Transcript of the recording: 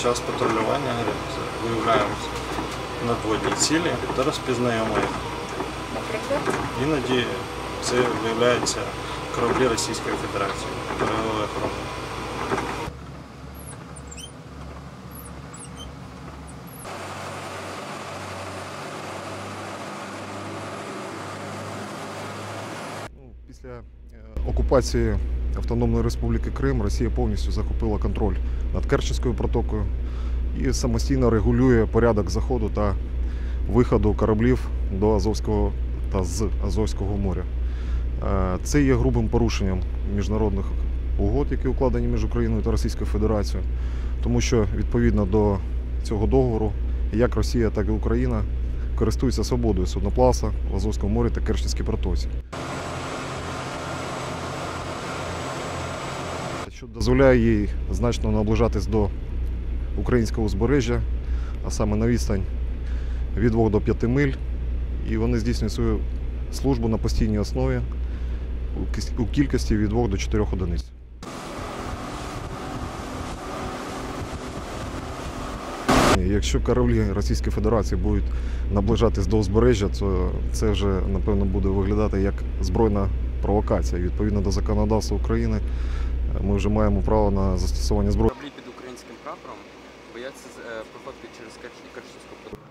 час патрулювання виявляємо надводні цілі та розпізнаємо їх. Наприклад? Іноді це виявляються кораблі Російської Федерації, берегової охорони. Після окупації Автономної Республіки Крим Росія повністю захопила контроль над Керченською протокою і самостійно регулює порядок заходу та виходу кораблів до Азовського та з Азовського моря. Це є грубим порушенням міжнародних угод, які укладені між Україною та Російською Федерацією, тому що відповідно до цього договору як Росія, так і Україна користуються свободою судноплавства в Азовському морі та Керченській протоці. Що дозволяє їй значно наближатись до українського узбережжя, а саме на відстань від 2 до 5 миль, і вони здійснюють свою службу на постійній основі у кількості від 2 до 4 одиниць. Якщо кораблі Російської Федерації будуть наближатись до узбережжя, то це вже, напевно, буде виглядати як збройна провокація. Відповідно до законодавства України ми вже маємо право на застосування зброї. Кораблі під українським прапором бояться проходити через Керченську протоку.